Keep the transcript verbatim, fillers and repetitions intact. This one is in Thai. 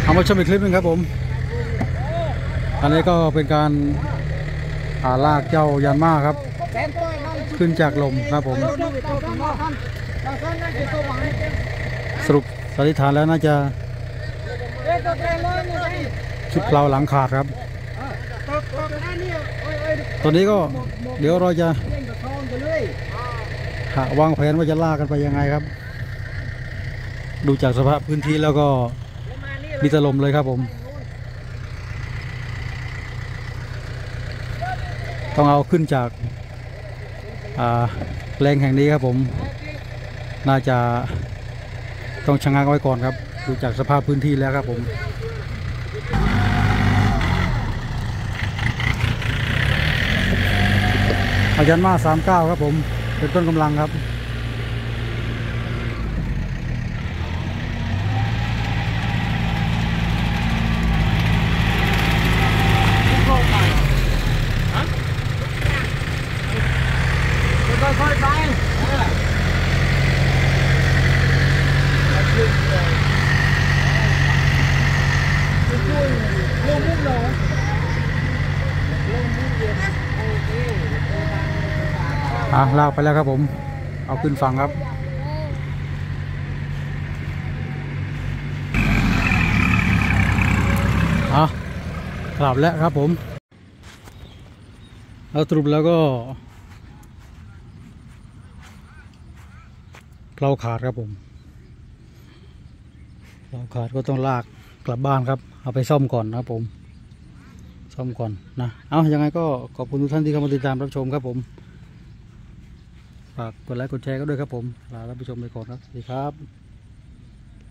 เอามาชมอีกคลิปนึงครับผมอันนี้ก็เป็นการลากเจ้ายันมาครับขึ้นจากลมครับผมสรุปสันนิษฐานแล้วน่าจะชุดเปล่าหลังขาดครับตอนนี้ก็เดี๋ยวเราจะหาวางแผนว่าจะลากกันไปยังไงครับดูจากสภาพพื้นที่แล้วก็มีแต่ลมเลยครับผมต้องเอาขึ้นจากแรงแห่งนี้ครับผมน่าจะต้องชะงักไว้ก่อนครับดูจากสภาพพื้นที่แล้วครับผมอายันมาสามเก้าครับผมเป็นต้นกำลังครับค่อยๆไปอ่ะลากไปแล้วครับผมเอาขึ้นฝั่งครับอ่ะกลับแล้วครับผมเอาสรุปแล้วก็เราขาดครับผมเราขาดก็ต้องลากกลับบ้านครับเอาไปซ่อมก่อนนะครับผมซ่อมก่อนนะเอายังไงก็ขอบคุณทุกท่านที่เข้ามาติดตามรับชมครับผมฝากกดไลค์กดแชร์ก็ด้วยครับผมลาท่านผู้ชมไปก่อนครับสวัสดีครับ